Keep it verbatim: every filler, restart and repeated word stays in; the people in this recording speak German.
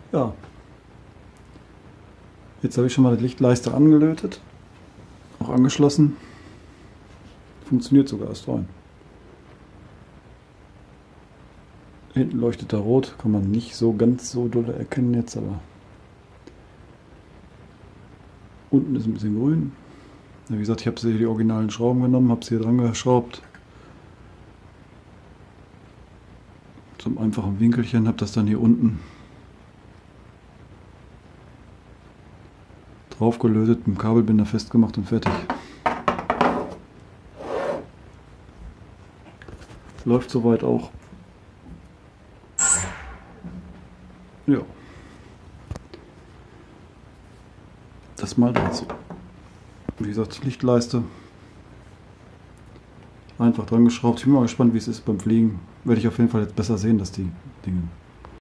Ja, jetzt habe ich schon mal die Lichtleiste angelötet, auch angeschlossen. Funktioniert sogar erst rein. Hinten leuchtet er rot, kann man nicht so ganz so doll erkennen jetzt, aber unten ist ein bisschen grün. Ja, wie gesagt, ich habe hier die originalen Schrauben genommen, habe sie hier dran geschraubt. Zum einfachen Winkelchen, habe das dann hier unten drauf gelötet, mit dem Kabelbinder festgemacht und fertig. Läuft soweit auch. Ja. Das mal dazu. Wie gesagt, Lichtleiste. Einfach dran geschraubt. Ich bin mal gespannt, wie es ist beim Fliegen. Werde ich auf jeden Fall jetzt besser sehen, dass die Dinge